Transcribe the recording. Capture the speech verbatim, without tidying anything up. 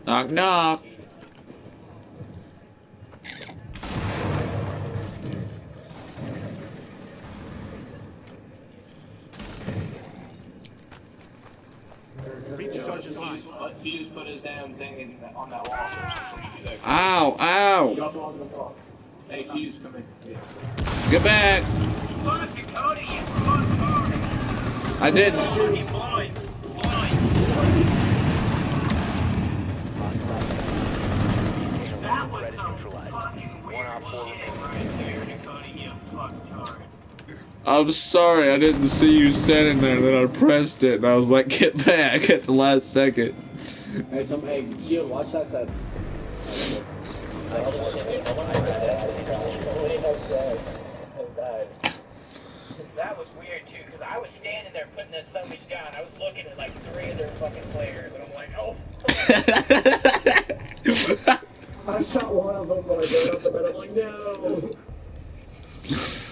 Knock knock. Fuse put his damn thing in, on that wall. Ow, ow. Hey, Fuse, come in. Get back. I didn't. That was some fucking weird shit right there, Cody, you fucking retard. I'm sorry, I didn't see you standing there, then I pressed it, and I was like, get back at the last second. Hey, some, hey, Gio, watch that side. That was weird, too, because I was standing there putting that sandwich down. I was looking at like three of their fucking players, and I'm like, oh. I shot one of them, but I got up the middle, like, no.